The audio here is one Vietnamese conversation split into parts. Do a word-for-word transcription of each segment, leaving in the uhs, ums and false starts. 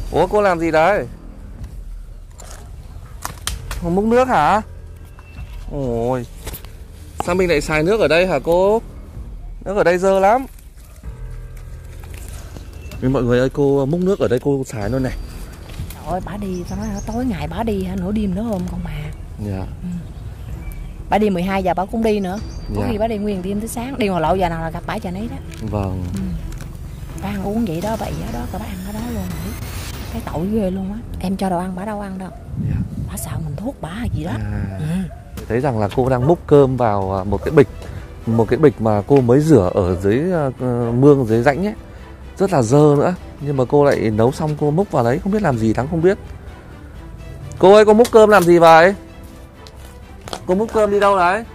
Ủa cô làm gì đấy? Múc nước hả? Ôi, sao mình lại xài nước ở đây hả cô? Nước ở đây dơ lắm. Nhưng mọi người ơi, cô múc nước ở đây cô xài luôn này. Trời ơi, bà đi, tao nói tối ngày bà đi hả, nửa đêm nửa hôm con bà. Dạ. Ừ. Bà đi mười hai giờ bà cũng đi nữa. Có Dạ. khi bà đi nguyên đêm tới sáng. Đi ngồi lộ giờ nào là gặp bà giờ nấy đó. Vâng. Ừ. Bà ăn uống vậy đó, vậy đó, tao bà ăn ở đó luôn đấy. Cái tội ghê luôn á. Em cho đồ ăn bà đâu ăn đâu. Dạ. Bà sợ mình thuốc bà hay gì đó. À. Ừ. Thấy rằng là cô đang múc cơm vào một cái bịch. Một cái bịch mà cô mới rửa ở dưới uh, mương, dưới rãnh ấy. Rất là dơ nữa. Nhưng mà cô lại nấu xong cô múc vào đấy. Không biết làm gì Thắng không biết. Cô ơi, cô múc cơm làm gì vậy? Cô múc cơm đi đâu đấy?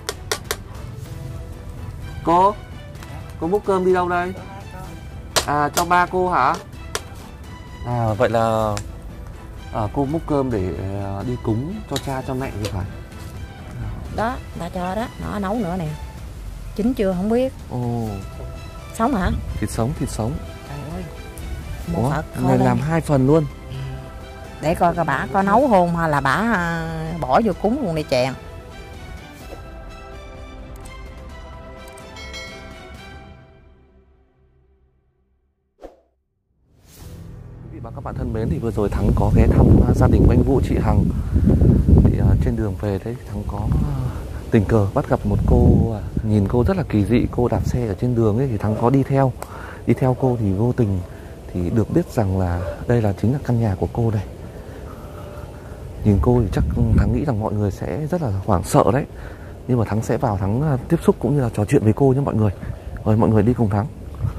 Cô? Cô múc cơm đi đâu đây? À, cho ba cô hả? À, vậy là à, cô múc cơm để uh, đi cúng cho cha cho mẹ thì phải. Đó, ta cho đó, nó nấu nữa nè. Chín chưa không biết. Ồ. Sống hả? Thịt sống, thịt sống. Trời ơi. Ủa, này làm hai phần luôn. Để coi coi bả có nấu không hay là bả à, bỏ vô cúng luôn đi chèn. Quý vị và các bạn thân mến, thì vừa rồi Thắng có ghé thăm gia đình của anh Vũ chị Hằng. Thì uh, trên đường về đấy Thắng có uh, tình cờ bắt gặp một cô, uh, nhìn cô rất là kỳ dị, cô đạp xe ở trên đường ấy, thì Thắng có đi theo. Đi theo cô thì vô tình thì được biết rằng là đây là chính là căn nhà của cô đây. Nhìn cô thì chắc Thắng nghĩ rằng mọi người sẽ rất là hoảng sợ đấy. Nhưng mà Thắng sẽ vào Thắng tiếp xúc cũng như là trò chuyện với cô nhé mọi người. Rồi mọi người đi cùng Thắng.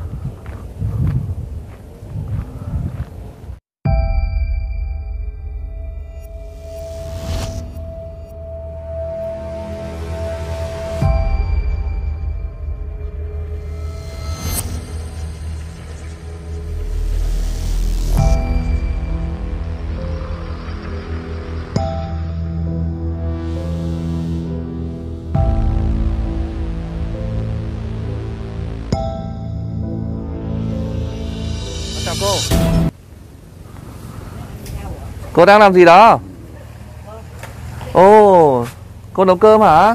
Chào cô. Cô đang làm gì đó? Ồ, cô nấu cơm hả?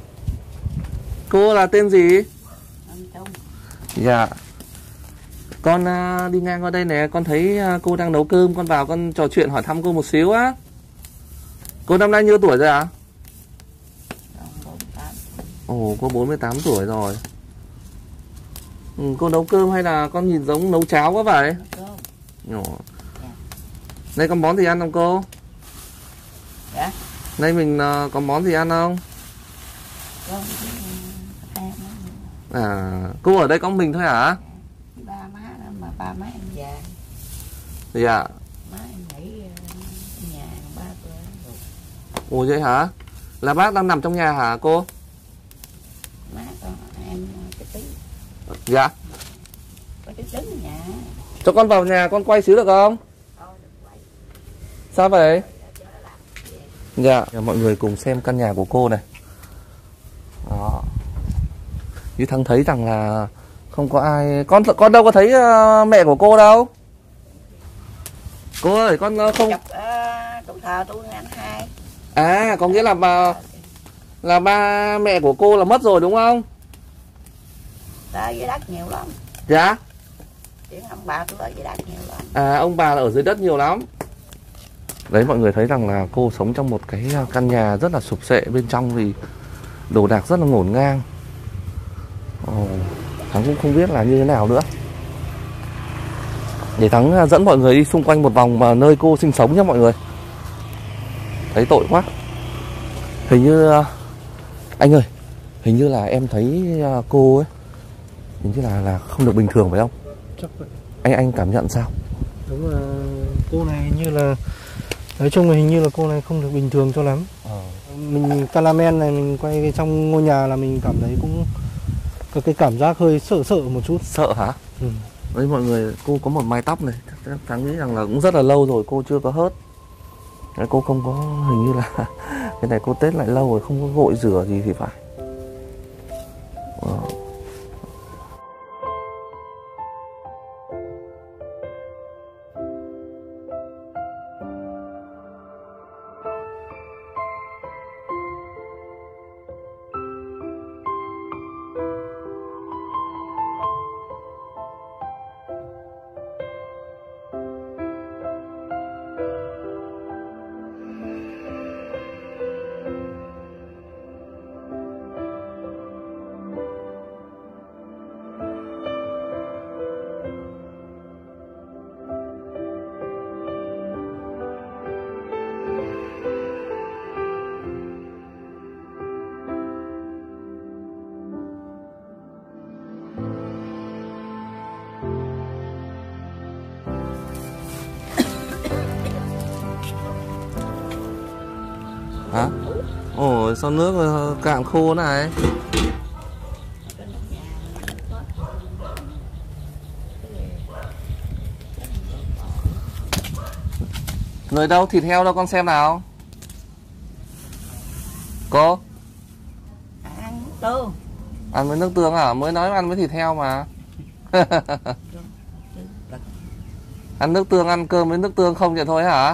Cô là tên gì? Dạ. Con uh, đi ngang qua đây nè, con thấy uh, cô đang nấu cơm, con vào con trò chuyện hỏi thăm cô một xíu á. Cô năm nay nhiêu tuổi rồi ạ? Ồ, cô bốn mươi tám tuổi rồi. Ừ, cô nấu cơm hay là con nhìn giống nấu cháo quá vậy? Nhỏ. Đây có món gì ăn không cô? Dạ. Đây mình uh, có món gì ăn không? À, cô ở đây có mình thôi hả? Ba má đó mà ba má em già. Dạ. Má em nghỉ nhà ba tuổi. Ồ vậy hả? Là bác đang nằm trong nhà hả cô? Má con em cái tí. Dạ. Có tí đứng ở nhà. Cho con vào nhà con quay xíu được không? Sao vậy? Dạ. Mọi người cùng xem căn nhà của cô này. Đó. Như Thắng thấy rằng là không có ai. Con con đâu có thấy uh, mẹ của cô đâu. Cô ơi, con uh, không. Tuổi thơ tôi anh hai. À, có nghĩa là bà là ba mẹ của cô là mất rồi đúng không? Đó, dưới đất nhiều lắm. Dạ. Chuyện ông bà tôi ở dưới đất nhiều lắm. À, ông bà là ở dưới đất nhiều lắm. Đấy, mọi người thấy rằng là cô sống trong một cái căn nhà rất là sụp xệ, bên trong thì đồ đạc rất là ngổn ngang. Ồ, Thắng cũng không biết là như thế nào nữa. Để Thắng dẫn mọi người đi xung quanh một vòng mà nơi cô sinh sống nhé mọi người. Thấy tội quá. Hình như anh ơi, hình như là em thấy cô ấy hình như là là không được bình thường phải không? Chắc vậy. Anh anh cảm nhận sao? Đúng là cô này hình như là, nói chung là hình như là cô này không được bình thường cho lắm. Ờ. Mình cameraman này mình quay trong ngôi nhà là mình cảm thấy cũng có cái cảm giác hơi sợ sợ một chút. Sợ hả? Ừ. Đấy mọi người, cô có một mái tóc này, Thắng nghĩ rằng là cũng rất là lâu rồi cô chưa có hớt. Đấy, cô không có, hình như là cái này cô Tết lại lâu rồi không có gội rửa gì thì phải. Ờ. Rồi sau nước cạn khô này. Người đâu? Thịt heo đâu con xem nào. Cô? Ăn tương. Ăn với nước tương à? Mới nói ăn với thịt heo mà. Ăn nước tương, ăn cơm với nước tương không vậy thôi hả?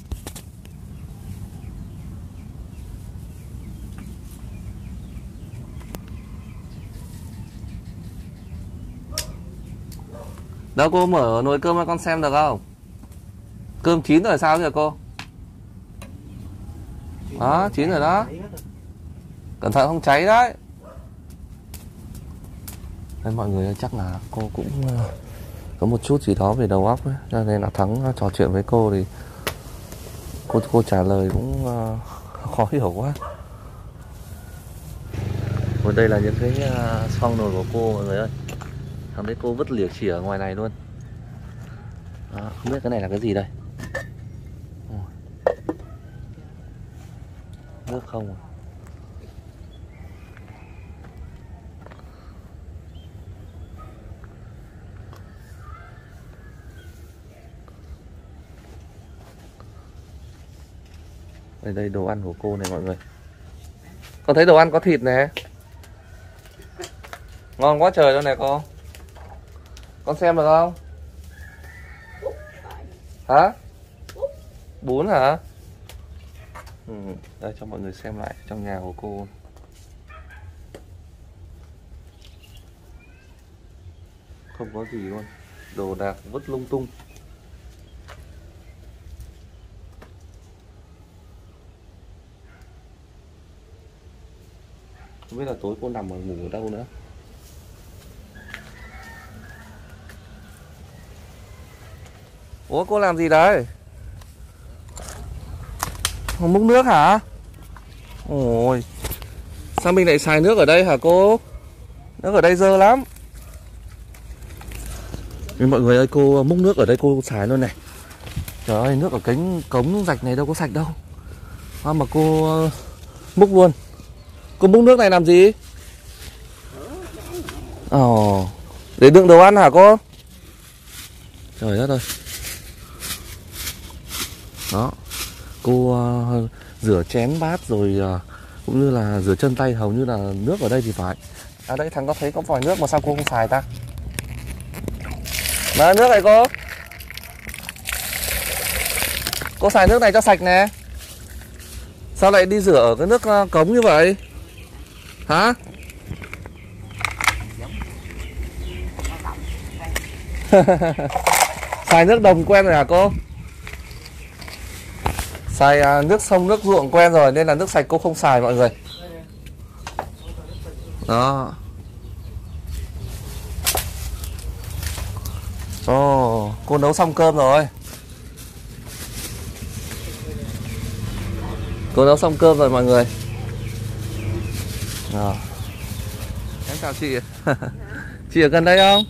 Đâu cô mở nồi cơm cho con xem được không? Cơm chín rồi sao kìa cô? Đó, chín rồi đó. Cẩn thận không cháy đấy. Đây mọi người, chắc là cô cũng có một chút gì đó về đầu óc ấy. Cho nên là Thắng trò chuyện với cô thì cô cô trả lời cũng khó hiểu quá. Còn đây là những cái xong nồi của cô mọi người ơi. Thằng đấy cô vứt lìa chìa ở ngoài này luôn. Đó, không biết cái này là cái gì đây. Nước không à? Đây đây đồ ăn của cô này mọi người. Con thấy đồ ăn có thịt nè. Ngon quá trời luôn này cô. Con xem được không? Hả? Bún hả? Ừ, đây cho mọi người xem lại trong nhà của cô. Không có gì luôn. Đồ đạc vứt lung tung. Không biết là tối cô nằm ở ngủ ở đâu nữa. Ủa cô làm gì đấy? Múc nước hả? Ôi, sao mình lại xài nước ở đây hả cô? Nước ở đây dơ lắm. Nhưng mọi người ơi, cô múc nước ở đây cô xài luôn này. Trời ơi, nước ở cánh cống rạch này đâu có sạch đâu. À, mà cô múc luôn. Cô múc nước này làm gì? Ồ, để đựng đồ ăn hả cô? Trời đất ơi. Đó. Cô uh, rửa chén bát rồi uh, cũng như là rửa chân tay, hầu như là nước ở đây thì phải. À đây thằng có thấy có vòi nước mà sao cô không xài ta? Mà nước này cô. Cô xài nước này cho sạch nè. Sao lại đi rửa ở cái nước uh, cống như vậy? Hả? Xài nước đồng quen rồi hả cô? Xài uh, nước sông nước ruộng quen rồi nên là nước sạch cô không xài mọi người. Đó. Ồ, oh, cô nấu xong cơm rồi. Cô nấu xong cơm rồi mọi người. Rồi. Em chào chị. Chị ở gần đây không?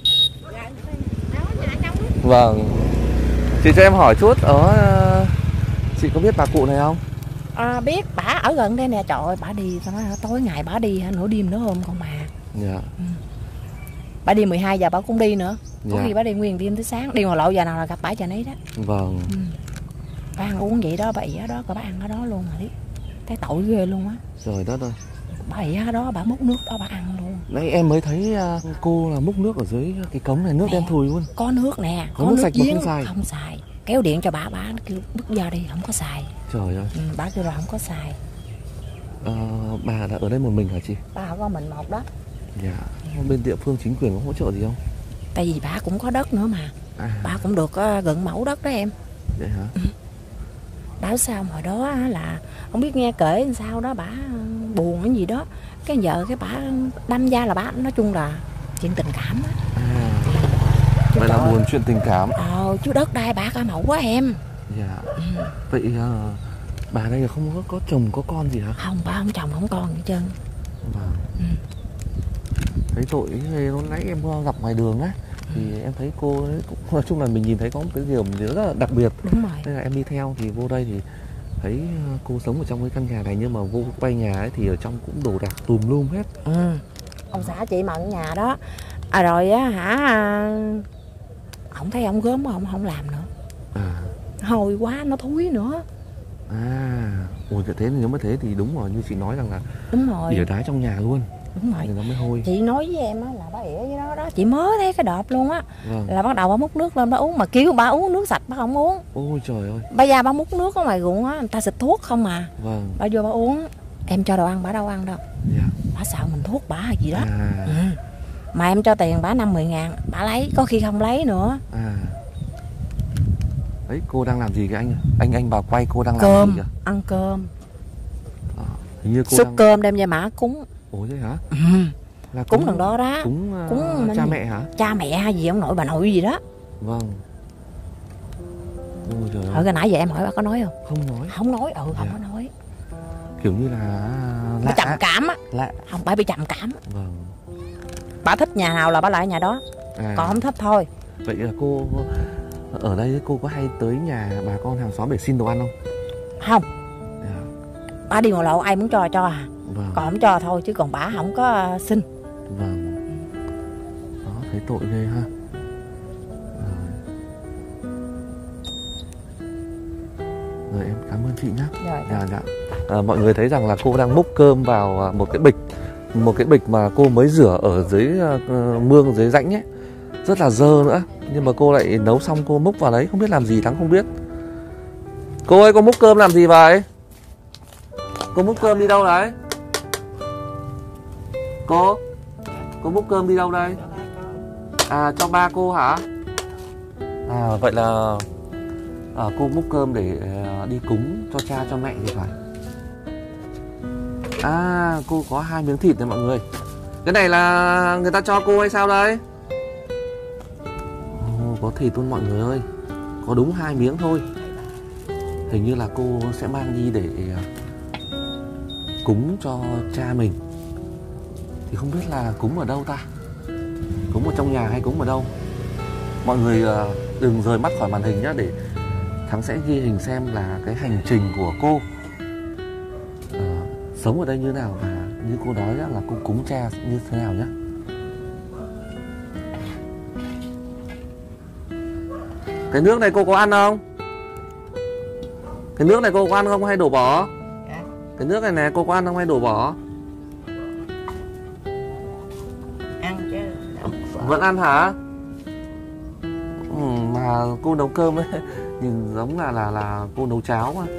Vâng. Chị cho em hỏi chút, ở chị có biết bà cụ này không? À, biết, bả ở gần đây nè. Trời ơi, bả đi tối ngày bả đi nửa đêm nửa hôm con mà. Dạ. Ừ. Bả đi mười hai giờ bả cũng đi nữa. Có Dạ. khi bả đi nguyên đêm tới sáng. Đi ngoài lộ giờ nào là gặp bả giờ nấy đó. Vâng. Ừ. Bả ăn uống vậy đó, bậy ở đó, có bả ăn ở đó luôn mà biết. Cái tội ghê luôn á. Trời đất ơi. Bậy ở đó, bả múc nước đó bả ăn luôn. Nãy em mới thấy cô là múc nước ở dưới cái cống này, nước nè, đen thui luôn. Có nước nè, có, có nước, nước sạch giếng, mà không xài. Không xài. Kéo điện cho bà, bà kêu bước ra đi, không có xài. Trời ơi. Ừ, bà kêu là không có xài. À, bà đã ở đây một mình hả chị? Bà có mình một đó. Dạ. Bên địa phương chính quyền có hỗ trợ gì không? Tại vì bà cũng có đất nữa mà. À. Bà cũng được uh, gần mẫu đất đó em. Vậy hả? Ừ. Bảo sao hồi đó là không biết nghe kể làm sao đó, bà buồn cái gì đó, cái vợ cái bà đâm ra là bà nói chung là chuyện tình cảm á. À. Vậy là buồn chuyện tình cảm. Ờ, chú đất đai bà cả mẫu quá em. Dạ. Ừ. Vậy uh, bà đây là không có, có chồng có con gì hả? Không, bà không chồng không con gì hết trơn. Vâng. Ừ. Thấy tội lúc nãy em gặp ngoài đường á, thì ừ. em thấy cô ấy cũng, nói chung là mình nhìn thấy có một cái điều gì rất là đặc biệt. Đúng rồi. Nên là em đi theo thì vô đây thì Thấy cô sống ở trong cái căn nhà này nhưng mà vô quay nhà ấy thì ở trong cũng đồ đạc tùm lum hết. Ừ. Ông xã chị mận nhà đó. À rồi á hả, không thấy ông gớm ông không làm nữa. À. Hôi quá, nó thúi nữa. À, ôi thế nếu mà thế thì đúng rồi, như chị nói rằng là đúng rồi, ỉa đá trong nhà luôn. Đúng rồi. Thì nó mới hôi. Chị nói với em á là bà ỉa với đó đó, chị mới thấy cái đọp luôn á. Vâng. Là bắt đầu bà múc nước lên bà uống, mà kêu bà uống nước sạch bà không uống. Ôi trời ơi. Bây giờ bà múc nước ở ngoài ruộng á, người ta xịt thuốc không mà. Vâng. Bà vô bà uống, em cho đồ ăn bà đâu ăn đâu. Dạ. Bà sợ mình thuốc bà hay gì đó. À. Ừ. Mà em cho tiền bà năm mười ngàn, bà lấy, có khi không lấy nữa. À. Đấy, cô đang làm gì kìa anh? Anh anh vào quay cô đang cơm, làm gì kìa? Ăn cơm. À, hình như cô Xúc đang... cơm đem về mã cúng. Ủa thế hả? Ừ. Là cúng lần đó đó. Cúng, uh, cúng cha mẹ hả? Cha mẹ hay gì ông nội bà nội gì đó. Vâng. Ôi trời ơi. Hồi cái nãy giờ em hỏi bà có nói không? Không nói. Không nói, ừ không Dạ. có nói. Kiểu như là Bà trầm cảm á. Lạ. Không, bà bị trầm cảm. Vâng. Bà thích nhà nào là bà lại nhà đó. À. Còn không thích thôi. Vậy là cô ở đây cô có hay tới nhà bà con hàng xóm để xin đồ ăn không? Không. Dạ. Bà đi ngồi lộ ai muốn cho cho à. Vâng. Còn không cho thôi chứ còn bà không có uh, xin. Vâng. Đó, thấy tội ghê ha. Rồi. Rồi em cảm ơn chị nhé. Rồi. Dạ, dạ. À, mọi người thấy rằng là cô đang múc cơm vào một cái bịch, một cái bịch mà cô mới rửa ở dưới uh, mương dưới rãnh ấy, rất là dơ nữa, nhưng mà cô lại nấu xong cô múc vào đấy, không biết làm gì Thắng không biết. Cô ơi, cô múc cơm làm gì vậy? Cô múc cơm đi đâu đấy? Cô Cô múc cơm đi đâu đây? À, cho ba cô hả? À, vậy là à, cô múc cơm để uh, đi cúng cho cha cho mẹ thì phải. À, cô có hai miếng thịt này mọi người. Cái này là người ta cho cô hay sao đây? Ồ, có thịt luôn mọi người ơi. Có đúng hai miếng thôi. Hình như là cô sẽ mang đi để cúng cho cha mình. Thì không biết là cúng ở đâu ta? Cúng ở trong nhà hay cúng ở đâu? Mọi người đừng rời mắt khỏi màn hình nhé, để Thắng sẽ ghi hình xem là cái hành trình của cô uh, sống ở đây như nào, và như cô nói là cô cúng cha như thế nào nhé. Cái nước này cô có ăn không? Cái nước này cô có ăn không hay đổ bỏ? Cái nước này này cô có ăn không hay đổ bỏ? Ăn chứ. Vẫn ăn hả? Ừ, mà cô nấu cơm ấy nhìn giống là là là cô nấu cháo mà.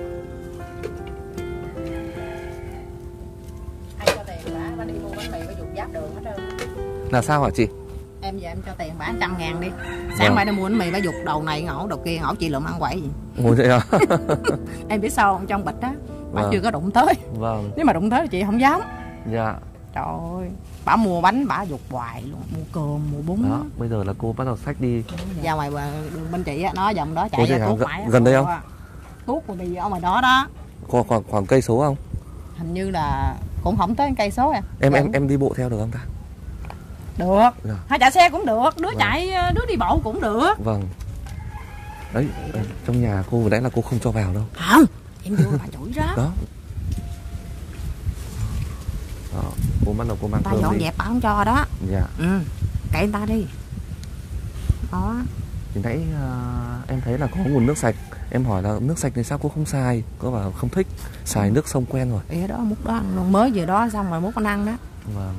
Anh cho tiền bà, bà đi mua bánh mì bà dục giáp đường hết trơn. Là sao hả chị? Em giờ em cho tiền bà trăm ngàn đi. Sáng mai nó mua bánh mì bà dục đầu này ngổ đầu kia ngổ chị lượm ăn quậy gì. Ủa vậy hả? Em biết sao không, trong bịch á bà Vâng. chưa có đụng tới. Vâng. Nếu mà đụng tới thì chị không dám. Dạ. Trời ơi, bà mua bánh bà dục hoài luôn, mua cơm mua bún. Đó, bây giờ là cô bắt đầu xách đi. Ra ngoài đường bên chị á, nó dòng đó Ủa chạy vậy ra hả? tuốt Gần- mãi. gần đây không? Tuốt rồi đi ở ngoài đó đó. Khoảng khoảng khoảng cây số không? Hình như là cũng không tới cây số à. Em em Gần. em đi bộ theo được không ta? Được. Dạ. Hay chạy xe cũng được, đứa Vâng. chạy đứa đi bộ cũng được. Vâng. Đấy, đấy, trong nhà cô vừa nãy là cô không cho vào đâu. Không, em vô bà chửi đó. Đó. Đó, cô bắt đầu cô mang Ta cơm dọn đi. dẹp bà không cho đó. Dạ. Ừ, kệ người ta đi. Đó. Thì nãy uh, em thấy là có nguồn nước sạch. Em hỏi là nước sạch thì sao cô không xài? Cô bảo không thích, xài nước sông quen rồi. Ê đó, múc đó ăn luôn, mới vừa đó xong rồi múc con ăn đó. Vâng.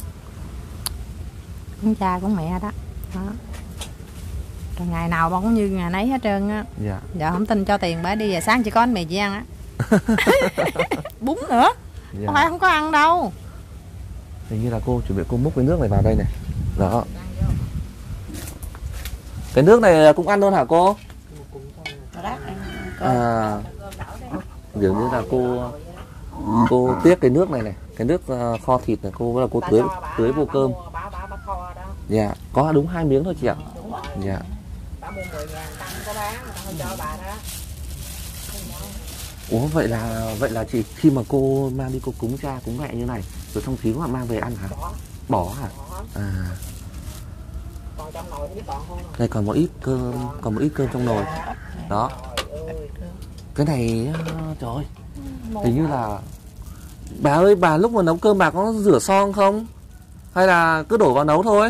Con cha con mẹ đó. Đó. Rồi ngày nào bà cũng như ngày nấy hết trơn á. Dạ. Giờ không tin cho tiền bà đi về sáng chỉ có bánh mì chị ăn á. Bún nữa. Dạ. Không phải không có ăn đâu. Hình như là cô chuẩn bị cô múc cái nước này vào đây này. Đó. Cái nước này cũng ăn luôn hả cô? À, kiểu như là cô cô tiếc cái nước này này, cái nước uh, kho thịt này cô là cô tưới tưới vô cơm. Dạ, có đúng hai miếng thôi chị ạ. Dạ. Ủa vậy là vậy là chị khi mà cô mang đi cô cúng cha cúng mẹ như này rồi xong xíu mà mang về ăn hả? Bỏ hả? À. Còn trong nồi còn không. Đây còn một ít cơm, còn một ít cơm trong nồi. Đó. Cái này trời ơi, hình như là bà ơi, bà lúc mà nấu cơm bà có rửa son không? Hay là cứ đổ vào nấu thôi?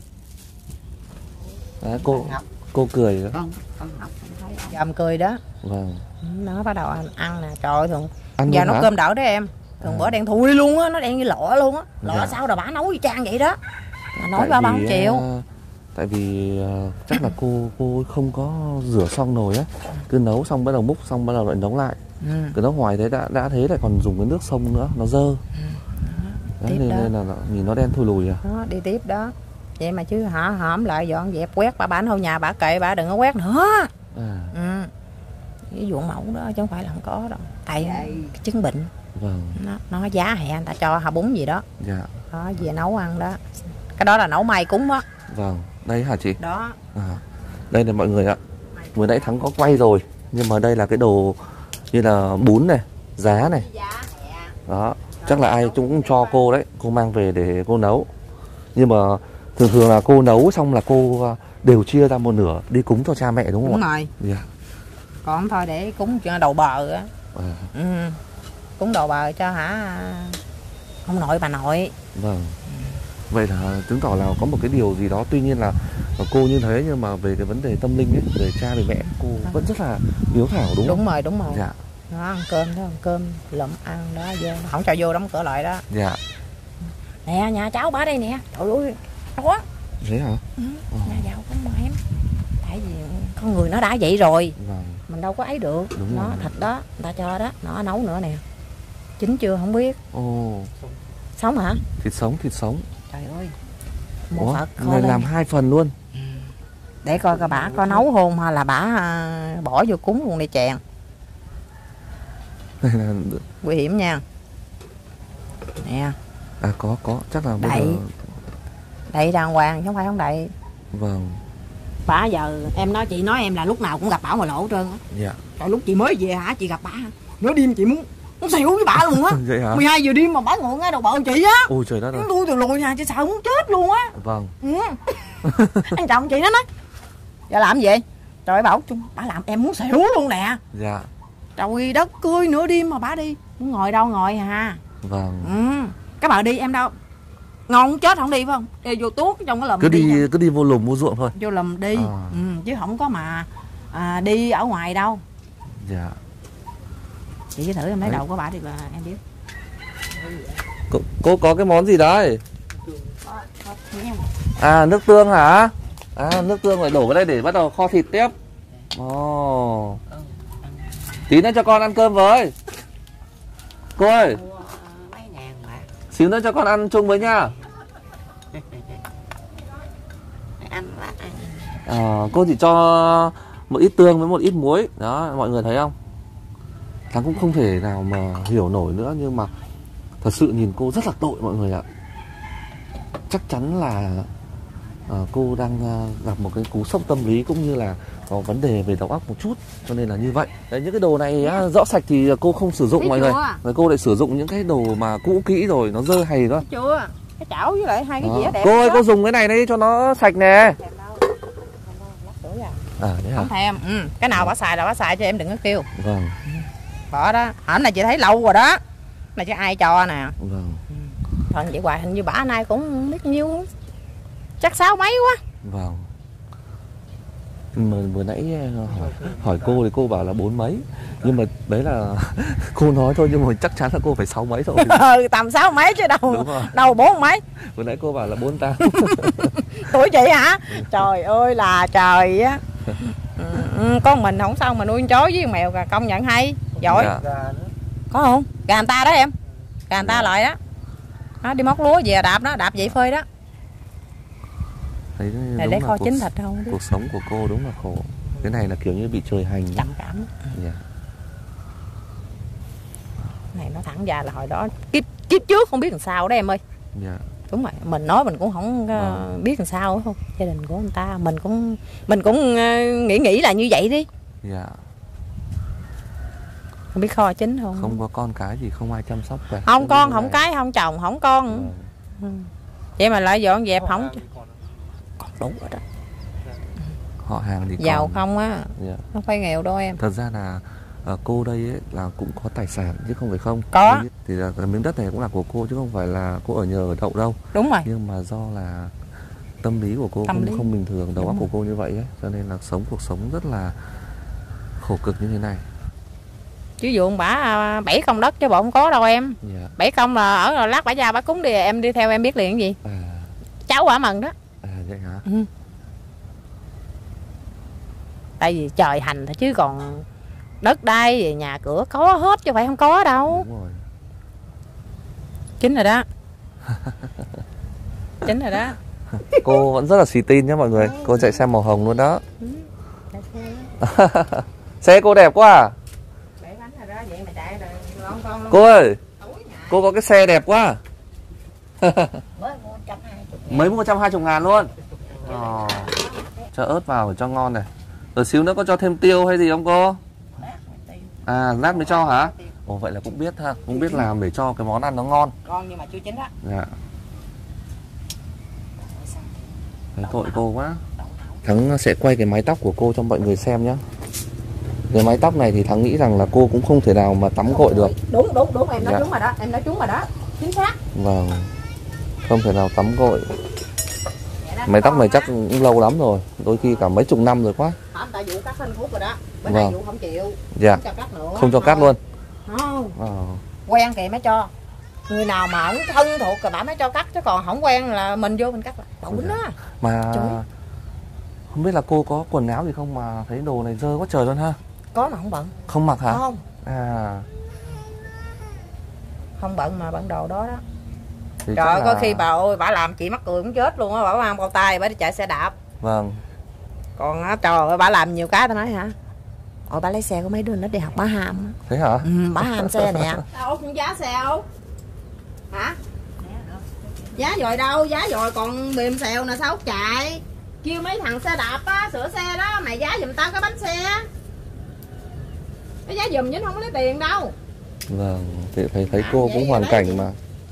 Đấy, cô cô cười đó. Không, không học, không thấy. Dòm cười đó. Vâng. Nó bắt đầu ăn, ăn nè, trời ơi thường. Ăn Giờ nấu hả? cơm đỡ đó em. Thường À. bữa đen thui luôn á, nó đen như lọ luôn á. Lọ Dạ. sao rồi bà nấu y chang vậy đó. Mà nói Tại ba ba không vì, chịu. à, tại vì à, chắc là cô cô không có rửa xong nồi á, cứ nấu xong bắt đầu múc xong bắt đầu lại nấu lại. Ừ. Cứ nấu hoài thế đã đã thế lại còn dùng cái nước sông nữa, nó dơ. Ừ. Đấy, Tiếp nên, đó. nên là nhìn nó đen thui lùi à. Đó, đi tiếp đó. Vậy mà chứ hả, hổm lại dọn dẹp quét bà bán thôi nhà bà kệ bà đừng có quét nữa. À, Ừ. Cái vụ mẫu đó chứ không phải là không có đâu. Tại cái chứng bệnh vâng, nó nó giá hẹ người ta cho hả bún gì đó. dạ, Đó về nấu ăn đó. Cái đó là nấu may cúng đó. vâng. Đây hả chị? Đó. À, đây là mọi người ạ. Vừa nãy Thắng có quay rồi, nhưng mà đây là cái đồ như là bún này, giá này. Đó, chắc là ai cũng cho cô đấy, cô mang về để cô nấu. Nhưng mà thường thường là cô nấu xong là cô đều chia ra một nửa đi cúng cho cha mẹ đúng không Đúng ạ? rồi. Dạ. Còn thôi để cúng cho đầu bờ á. À, Ừ. Cúng đầu bờ cho hả ông nội bà nội. vâng. Vậy là chứng tỏ là có một cái điều gì đó, tuy nhiên là cô như thế nhưng mà về cái vấn đề tâm linh ấy, về cha về mẹ cô vẫn rất là hiếu thảo đúng không? Đúng rồi, đúng rồi. Dạ. Đó, ăn cơm đó, ăn cơm lụm ăn đó vô, không cho vô đóng cửa lại đó. Dạ. Nè, nhà cháu bà đây nè. Trời ơi, đó. Thế hả? Ừ, Ờ. nhà giàu không mà em. Tại vì con người nó đã vậy rồi, Vâng. mình đâu có ấy được. Đúng Nó rồi. thịt đó, người ta cho đó, nó nấu nữa nè. Chín chưa không biết. Ồ, Sống hả? thịt sống, thịt sống. Trời ơi. Một Ủa, Phật kho này lên. làm hai phần luôn. Để coi coi bả có nấu hôn hay là bả à, bỏ vô cúng luôn đi chèn. Đây là Nguy hiểm nha. Nè, à có có chắc là bây Đậy. giờ đậy đàng hoàng chứ không phải không đậy. vâng. Bả giờ em nói chị nói em là lúc nào cũng gặp bả ngoài lộ hết trơn á. Dạ. Rồi lúc chị mới về hả chị gặp bả hả? Nửa đêm chị muốn muốn xỉu với bả luôn á. Vậy hả? mười hai giờ đêm mà bả ngồi ngay đầu bờ chị á. Ôi trời đất ơi. Tôi từ lùi nhà chị sợ muốn chết luôn á. Vâng. Ừ. Anh chồng chị nó nói giờ làm gì? Trời bảo chung bả làm em muốn xỉu luôn nè. Dạ. Trời đất cười nửa đêm mà bả đi. Muốn ngồi đâu ngồi hà. Vâng. Ừ. Các bạn đi em đâu? Ngon chết không đi phải không? Đi vô tuốt trong cái lùm Cứ đi nha. cứ đi vô lùm vô ruộng thôi. Vô lùm đi. À. Ừ, chứ không có mà à, đi ở ngoài đâu. Dạ. Chị chỉ thử em lấy Đấy. đầu của bà đi là em biết. Cô, cô có cái món gì đấy? À nước tương hả? À nước tương phải đổ vào đây để bắt đầu kho thịt tiếp. Ồ. Tí nữa cho con ăn cơm với. Cô ơi, xíu nữa cho con ăn chung với nha. À, cô chỉ cho một ít tương với một ít muối. Đó, mọi người thấy không? Thắng cũng không thể nào mà hiểu nổi nữa. Nhưng mà thật sự nhìn cô rất là tội mọi người ạ. Chắc chắn là à, cô đang à, gặp một cái cú sốc tâm lý cũng như là có vấn đề về đầu óc một chút, cho nên là như vậy. Đấy, những cái đồ này á, rõ sạch thì cô không sử dụng Biết mọi người. chưa? Rồi cô lại sử dụng những cái đồ mà cũ kỹ rồi, nó dơ hay đó. Chưa? Cái chảo với lại hai cái Đó. dĩa đẹp. Cô ơi, đó. cô dùng cái này đi cho nó sạch nè. Thèm đâu. Không đâu, lát nữa à. À đấy hả? Không thèm. Ừ. Cái nào bả xài là bả xài cho em đừng có kêu. Vâng, Bỏ đó. Hổng này chị thấy lâu rồi đó. Này chứ ai cho nè. vâng, Thôi vậy hoài hình như bả nay cũng biết nhiêu. Chắc sáu mấy quá. vâng. Mà vừa nãy hỏi, hỏi cô thì cô bảo là bốn mấy. Nhưng mà đấy là cô nói thôi, nhưng mà chắc chắn là cô phải sáu mấy rồi. Ừ, tầm sáu mấy chứ đâu. Đúng rồi. Đâu bốn mấy. Vừa nãy cô bảo là bốn tám. Tuổi chị hả? Trời ơi là trời á. Ừ, ừ, con mình không sao mà nuôi con chó với con mèo, công nhận hay giỏi. Dạ. Có không? Gà người ta đó em. Gà người ta lại đó. Nó đi móc lúa về đạp đó, đạp vậy phơi đó. Thấy Này đúng để là kho cuộc, chín thịt không? cuộc sống của cô đúng là khổ. Cái này là kiểu như bị trời hành. Trầm cảm. Dạ. Này nó thẳng ra là hồi đó kiếp kiếp trước không biết làm sao đó em ơi. Dạ. Đúng rồi, mình nói mình cũng không uh, biết làm sao không. Gia đình của người ta mình cũng mình cũng uh, nghĩ nghĩ là như vậy đi. Dạ. Không biết kho chín không? Không có con cái gì, không ai chăm sóc cả. Không con, không cái, không chồng, không con. Vâng. Ừ. Vậy mà lại dọn dẹp không còn đủ rồi đó. Họ hàng thì Giàu còn. không á, Dạ. không phải nghèo đâu em. Thật ra là à, cô đây ấy, là cũng có tài sản chứ không phải không. Có. Thì là cái miếng đất này cũng là của cô chứ không phải là cô ở nhờ ở đậu đâu. Đúng rồi. Nhưng mà do là tâm lý của cô Tâm không, lý. không bình thường, đầu Đúng óc của rồi. cô như vậy ấy, cho nên là sống cuộc sống rất là khổ cực như thế này. Chứ dụ bả bảy công đất chứ bộ không có đâu em. Yeah. Bảy công là ở lát bả ra bả cúng đi em đi theo em biết liền cái gì. À, Cháu bả mừng đó. à vậy hả? Ừ. Tại vì trời hành thôi chứ còn đất đai nhà cửa có hết chứ phải không có đâu. Đúng rồi. Chính rồi đó. Chính rồi đó. Cô vẫn rất là xì tin nhé mọi người. Cô chạy xe màu hồng luôn đó. Xe cô đẹp quá à? Cô ơi, cô có cái xe đẹp quá. Mới mua một trăm hai mươi ngàn luôn. À, cho ớt vào để cho ngon này. Rồi xíu nữa có cho thêm tiêu hay gì không cô? À, lát mới cho hả? Ồ, vậy là cũng biết ha, cũng biết làm để cho cái món ăn nó ngon. Ngon nhưng mà chưa chín đó. Dạ. Thấy tội cô quá. Thắng sẽ quay cái mái tóc của cô cho mọi người xem nhé. Cái mái tóc này thì Thắng nghĩ rằng là cô cũng không thể nào mà tắm gội được. Đúng đúng đúng em nói Dạ. đúng rồi đó, em nói trúng rồi đó. Chính xác. Vâng. Không thể nào tắm gội. Mái tóc này chắc cũng lâu lắm rồi, đôi khi cả mấy chục năm rồi quá. Hả, tại vụ cắt thanh phút rồi đó. Bên Vâng. này vụ không chịu. Dạ. Không cho cắt nữa. Không cho cắt luôn. Không. Ờ. Quen kìa mới cho. Người nào mà không thân thuộc rồi bà mới cho cắt chứ còn không quen là mình vô mình cắt là bụng đó. Mà Trời. không biết là cô có quần áo gì không mà thấy đồ này dơ quá trời luôn ha. Có mà không bận. Không mặc hả? Không. À. Không bận mà bận đồ đó đó. Thì Trời ơi, chắc có là- khi bà ơi, bà làm chị mắc cười cũng chết luôn á, bà mang bao tay, bà đi chạy xe đạp. Vâng. Còn á, trời ơi, bà làm nhiều cái tao nói hả? Ôi, bà lấy xe của mấy đứa nó đi học bà ham á. Thế hả? Ừ, bà ham xe nè. Đâu không giá xe không? Hả? Giá rồi đâu, giá rồi còn mềm xèo nè sao không chạy? Kêu mấy thằng xe đạp á, sửa xe đó, mày giá giùm tao cái bánh xe. Cái giá giùm chứ không có lấy tiền đâu. Vâng, thì thấy thấy À, cô vậy cũng là hoàn lấy cảnh gì? mà.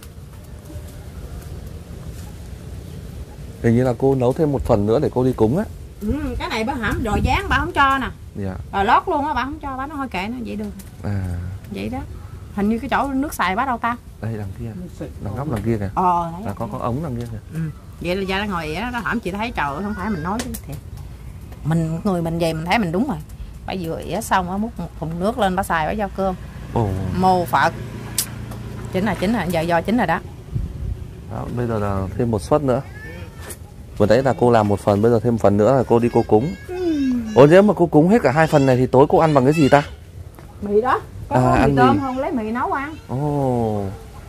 Hình như là cô nấu thêm một phần nữa để cô đi cúng á. Ừ, cái này bà hãm rồi dán bà không cho nè. Dạ. Rồi lót luôn á, bà không cho, bà nói thôi kệ nó vậy được. À, Vậy đó. Hình như cái chỗ nước xài bà đâu ta? đây đằng kia, đằng góc đằng kia kìa. Ờ, thấy Là có có ống đằng kia kìa. ừ. Vậy là ra ngồi vậy đó, đó hổm chị thấy trời ơi, không phải mình nói chứ thiệt. Mình người mình về mình thấy mình đúng rồi. Bà vừa ỉa xong á múc một thùng nước lên bà xài bà giao cơm. Ồ. Mô Phật. Chính là chính là giờ do chính rồi đó. Đó, bây giờ là thêm một suất nữa. Vừa nãy là cô làm một phần, bây giờ thêm một phần nữa là cô đi cô cúng. Ồ, nếu mà cô cúng hết cả hai phần này thì tối cô ăn bằng cái gì ta? Mì đó. Có À, mì ăn tôm mì. không lấy mì nấu ăn. Ồ.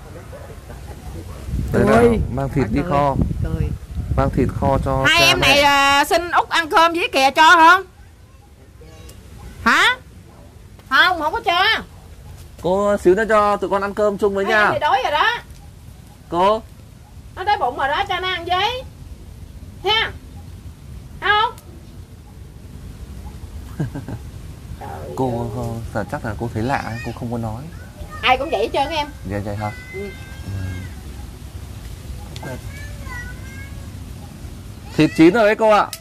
Đây là Cười. mang thịt đi Cười. kho, Cười. mang thịt kho cho Hai cha em mẹ. này à, xin Út ăn cơm với kìa cho không? Hả? Không, không có cho. Cô xíu nữa cho tụi con ăn cơm chung với Hai em nha. thì đói rồi đó. Cô. Nó đói bụng rồi đó, cho nó ăn với. Ha? Không? Cô ờ, chắc là cô thấy lạ, cô không có nói. Ai cũng vậy hết trơn em. Dạ vậy hả? Ừ. Ừ. Thịt chín rồi đấy cô ạ.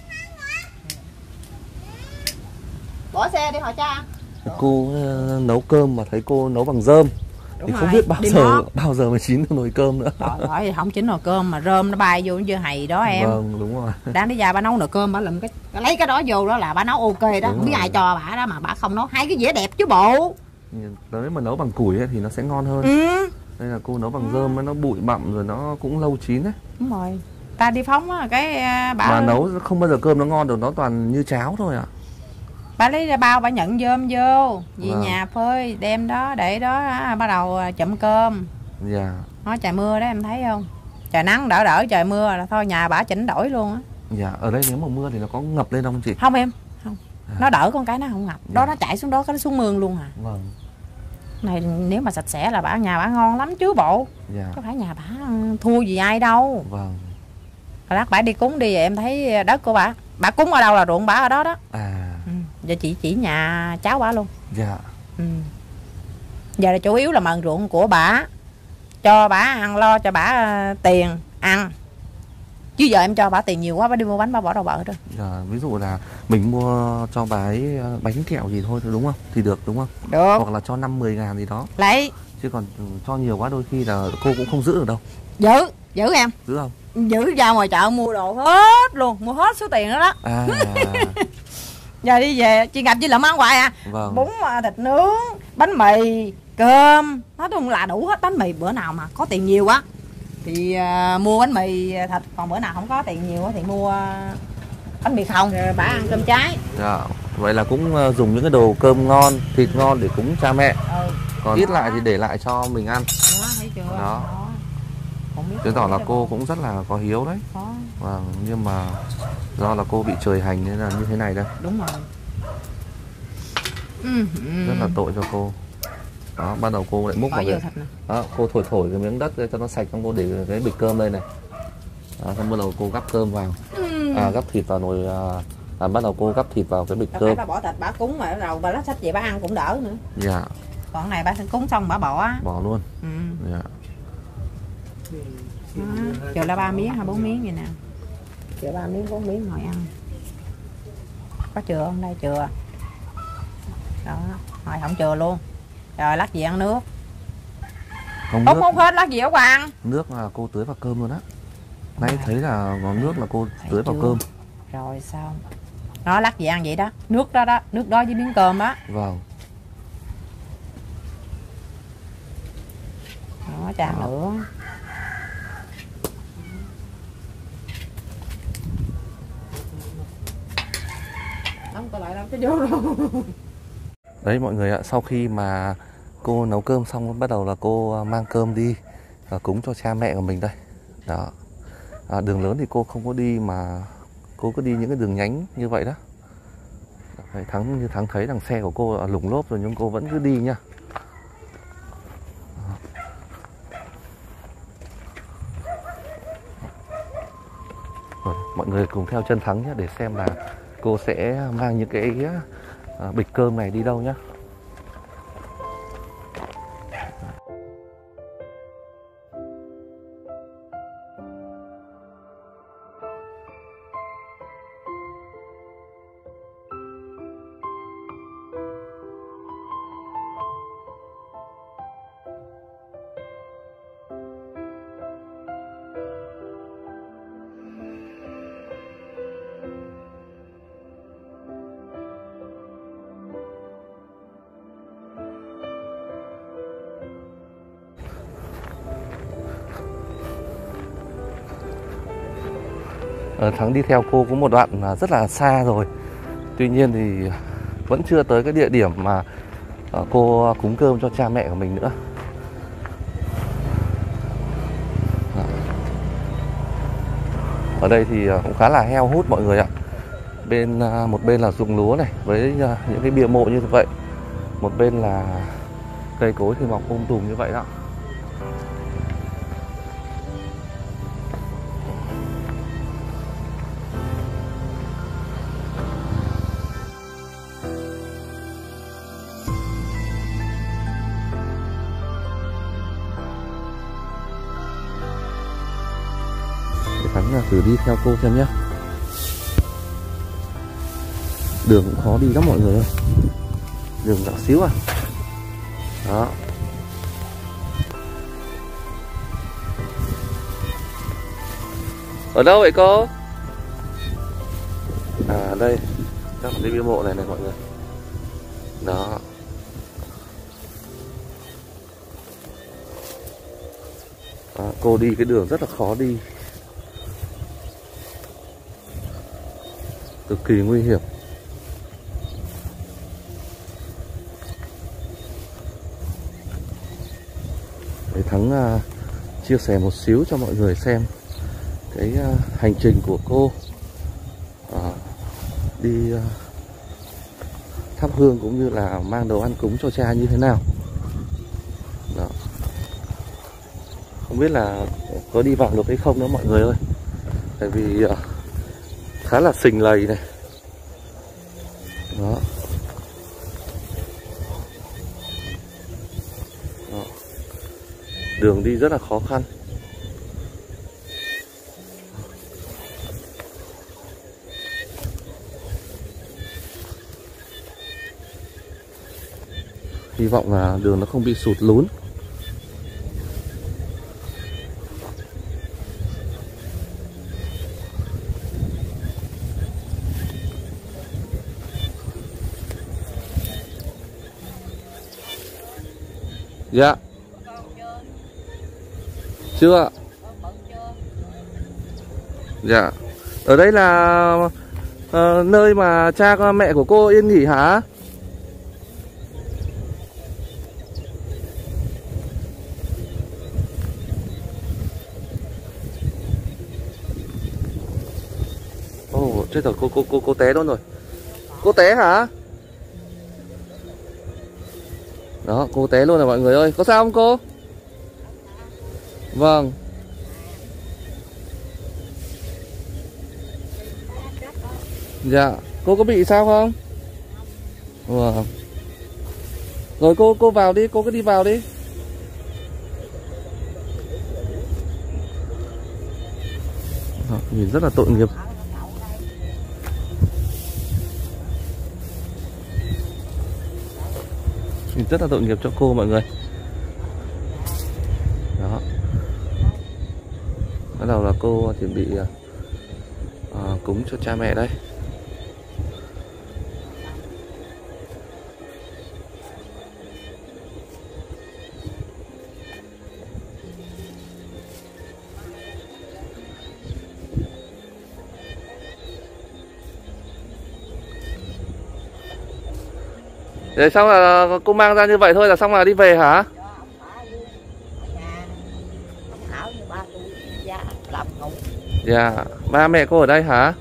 Bỏ xe đi hỏi cha. Cô ờ, nấu cơm mà thấy cô nấu bằng rơm. Đúng Thì rồi, không biết bao đi giờ mót. bao giờ mới chín được nồi cơm nữa. Trời ơi, không chín nồi cơm mà rơm nó bay vô như hầy đó em. Vâng, đúng rồi. Đang đi ra bà nấu nồi cơm bà lụm cái lấy cái đó vô đó là bà nấu ok đó. Đúng Không biết rồi. ai cho bà đó mà bà không nấu hai cái dĩa đẹp chứ bộ. Nếu mà nấu bằng củi ấy, thì nó sẽ ngon hơn. Ừ. Đây là cô nấu bằng rơm ấy, nó bụi bặm rồi nó cũng lâu chín ấy. Đúng rồi. Ta đi phóng á cái à, bà Mà nấu không bao giờ cơm nó ngon được, nó toàn như cháo thôi ạ. bà lấy ra bao bà nhận dơm vô về Vâng. nhà phơi đem đó để đó á, bắt đầu chụm cơm. Dạ. Nó trời mưa đó em thấy không, trời nắng đỡ đỡ trời mưa là thôi nhà bà chỉnh đổi luôn á. Dạ, ở đây nếu mà mưa thì nó có ngập lên không chị? Không em không, À. nó đỡ con cái nó không ngập đó, Dạ. nó chạy xuống đó cái nó xuống mương luôn à. Vâng. Này nếu mà sạch sẽ là bà nhà bà ngon lắm chứ bộ, Dạ. có phải nhà bà thua gì ai đâu. Vâng. Hồi lát bà đi cúng đi em thấy đất của bà bà cúng ở đâu là ruộng bà ở đó đó. À. Ừ. Giờ chị chỉ nhà cháu bà luôn. Dạ. Ừ. Giờ là chủ yếu là mần ruộng của bà, cho bà ăn lo cho bà uh, tiền ăn Chứ giờ em cho bà tiền nhiều quá, bà đi mua bánh bà bỏ đâu bợ rồi. À, ví dụ là mình mua cho bà ấy bánh kẹo gì thôi đúng không? Thì được đúng không? Được. Hoặc là cho năm mười ngàn gì đó. Lấy. Chứ còn cho nhiều quá đôi khi là cô cũng không giữ được đâu. Giữ, giữ em. Giữ không? Giữ ra ngoài chợ mua đồ hết luôn, mua hết số tiền đó đó. À. Giờ đi về chị Ngọc chỉ làm ăn hoài à. Vâng. Bún thịt nướng, bánh mì, cơm, nói chung là đủ hết. Bánh mì bữa nào mà có tiền nhiều quá thì uh, mua bánh mì thịt, còn bữa nào không có tiền nhiều quá thì mua bánh mì không, rồi bà ăn cơm cháy. Dạ. Vậy là cũng uh, dùng những cái đồ cơm ngon, thịt ngon để cúng cha mẹ. Ừ. Còn ít lại thì để lại cho mình ăn. Đó, thấy chưa? Đó. Chứng tỏ là cô cũng rất là có hiếu đấy. Có. Vâng, nhưng mà do là cô bị trời hành nên là như thế này đây. Đúng rồi. Ừ. Rất là tội cho cô. Đó, ban đầu cô lại múc vào cái đó, cô thổi thổi cái miếng đất cho nó sạch, xong cô để cái bịch cơm đây này. Đó, xong bắt đầu cô gắp cơm vào. Ừ. À, gắp thịt vào nồi. À, à, bắt đầu cô gắp thịt vào cái bịch Đâu cơm. Bà bỏ thịt bà cúng mà đầu bà lát sách về bà ăn cũng đỡ nữa. Dạ. Còn này bà cúng xong bà bỏ á. Bỏ luôn. Ừ. Dạ. Chờ là ba miếng hay bốn miếng vậy nè. Chờ ba miếng bốn miếng ngồi ăn. Có chừa không đây? Chừa. Đó, hồi không chừa luôn. Rồi lát gì ăn nước. Không, không hút hết lát gì ở ăn. Nước là cô tưới vào cơm luôn á. Nãy thấy là có nước là cô thấy tưới vào chưa? Cơm. Rồi sao? Nó lát gì ăn vậy đó. Nước đó đó, nước đó với miếng cơm á. Vâng. Đó, trà đó. Nữa. Không có lại đâu cái vô rồi. Đấy mọi người ạ, sau khi mà cô nấu cơm xong bắt đầu là cô mang cơm đi và cúng cho cha mẹ của mình đây. Đó. À, đường lớn thì cô không có đi mà cô cứ đi những cái đường nhánh như vậy đó. Đấy, Thắng như Thắng thấy đằng xe của cô lủng lốp rồi nhưng cô vẫn cứ đi nha. Rồi, mọi người cùng theo chân Thắng nhé để xem là cô sẽ mang những cái à, bịch cơm này đi đâu nhé. Thắng đi theo cô cũng một đoạn rất là xa rồi. Tuy nhiên thì vẫn chưa tới cái địa điểm mà cô cúng cơm cho cha mẹ của mình nữa. Ở đây thì cũng khá là heo hút mọi người ạ. Bên một bên là ruộng lúa này với những cái bia mộ như vậy. Một bên là cây cối thì mọc um tùm như vậy đó. Thắng thử đi theo cô xem nhé. Đường cũng khó đi lắm mọi người ơi. Đường nhỏ xíu à. Đó. Ở đâu vậy cô? À đây. Chắc cái bia mộ này này mọi người. Đó. Đó, cô đi cái đường rất là khó đi. Cực kỳ nguy hiểm. Để Thắng uh, chia sẻ một xíu cho mọi người xem cái uh, hành trình của cô uh, đi uh, thắp hương cũng như là mang đồ ăn cúng cho cha như thế nào. Đó. Không biết là có đi vào được hay không nữa mọi người ơi. Tại vì uh, khá là sình lầy này. Đó. Đó. Đường đi rất là khó khăn. Hy vọng là đường nó không bị sụt lún. Dạ. Chưa ạ. Dạ. Ở đây là uh, nơi mà cha con mẹ của cô yên nghỉ hả? Ồ, oh, chết rồi, cô cô cô cô té luôn rồi. Cô té hả? Đó, cô té luôn rồi mọi người ơi. Có sao không cô? Vâng. Dạ, cô có bị sao không? Vâng. Rồi cô cô vào đi, cô cứ đi vào đi. Đó, nhìn rất là tội nghiệp. Nhìn rất là tội nghiệp cho cô mọi người. Đó. Bắt đầu là cô chuẩn bị uh, cúng cho cha mẹ đây. Để xong là cô mang ra như vậy thôi là xong là đi về hả? Dạ, ba mẹ cô ở đây hả?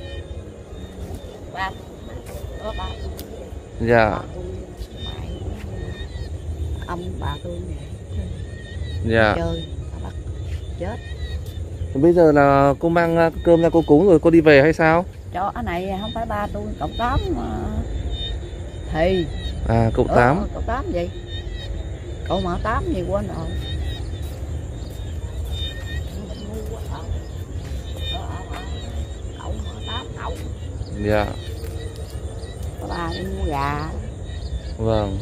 Dạ. Ông bà tôi dạ. Chơi bắt chết. Bây giờ là cô mang cơm ra cô cúng rồi cô đi về hay sao? Cho cái này không phải ba tôi, cậu Tám mà. Thì à cậu Tám. Ờ, cậu Tám gì? Cậu mở Tám gì quên rồi. Cậu mở Tám cậu. Dạ. Bà đi mua gà. Vâng.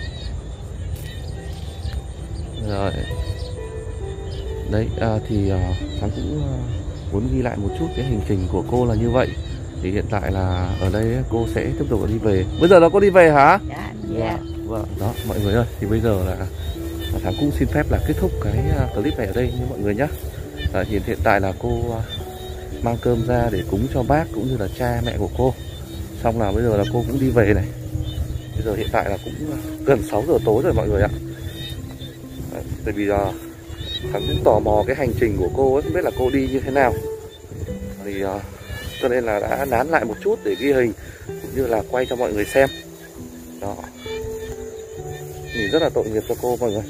Rồi. Đấy à, thì uh, Thắng cũng uh, muốn ghi lại một chút cái hành trình của cô là như vậy. Thì hiện tại là ở đây cô sẽ tiếp tục đi về. Bây giờ là cô đi về hả? Dạ. Dạ. Vâng. Đó mọi người ơi, thì bây giờ là Thắng cũng xin phép là kết thúc cái clip này ở đây nha mọi người nhé. À, hiện hiện tại là cô uh, mang cơm ra để cúng cho bác cũng như là cha mẹ của cô. Xong là bây giờ là cô cũng đi về này. Bây giờ hiện tại là cũng gần sáu giờ tối rồi mọi người ạ. Đấy, tại vì uh, Thắng cũng tò mò cái hành trình của cô ấy, không biết là cô đi như thế nào. Thì uh, cho nên là đã nán lại một chút để ghi hình cũng như là quay cho mọi người xem. Đó. Nhìn rất là tội nghiệp cho cô mọi người.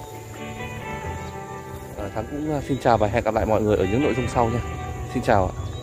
Thắng cũng xin chào và hẹn gặp lại mọi người ở những nội dung sau nha. Xin chào ạ.